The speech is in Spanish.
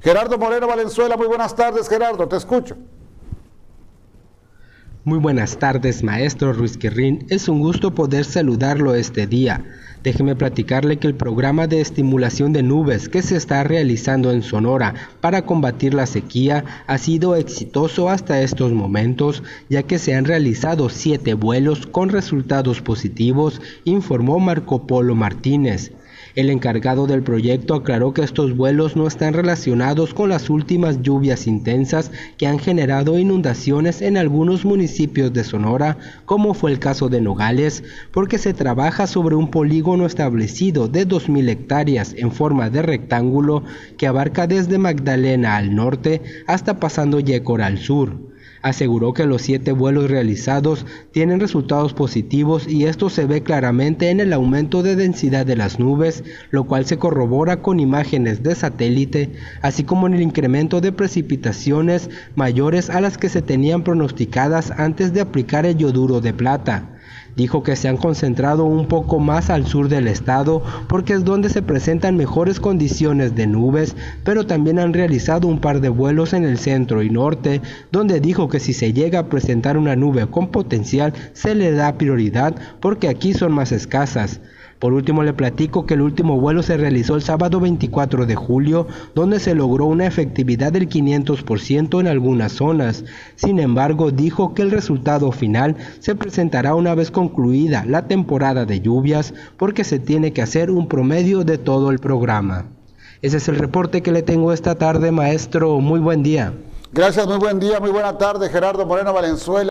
Gerardo Moreno Valenzuela, muy buenas tardes, Gerardo, te escucho. Muy buenas tardes, maestro Ruiz Guerrín. Es un gusto poder saludarlo este día. Déjeme platicarle que el programa de estimulación de nubes que se está realizando en Sonora para combatir la sequía ha sido exitoso hasta estos momentos, ya que se han realizado 7 vuelos con resultados positivos, informó Marco Polo Martínez. El encargado del proyecto aclaró que estos vuelos no están relacionados con las últimas lluvias intensas que han generado inundaciones en algunos municipios de Sonora, como fue el caso de Nogales, porque se trabaja sobre un polígono establecido de 2,000 hectáreas en forma de rectángulo que abarca desde Magdalena al norte hasta pasando Yécor al sur. Aseguró que los 7 vuelos realizados tienen resultados positivos y esto se ve claramente en el aumento de densidad de las nubes, lo cual se corrobora con imágenes de satélite, así como en el incremento de precipitaciones mayores a las que se tenían pronosticadas antes de aplicar el yoduro de plata. Dijo que se han concentrado un poco más al sur del estado porque es donde se presentan mejores condiciones de nubes, pero también han realizado un par de vuelos en el centro y norte, donde dijo que si se llega a presentar una nube con potencial se le da prioridad porque aquí son más escasas. Por último le platico que el último vuelo se realizó el sábado 24 de julio, donde se logró una efectividad del 500% en algunas zonas. Sin embargo, dijo que el resultado final se presentará una vez concluida la temporada de lluvias, porque se tiene que hacer un promedio de todo el programa. Ese es el reporte que le tengo esta tarde, maestro. Muy buen día. Gracias, muy buen día, muy buena tarde, Gerardo Moreno Valenzuela.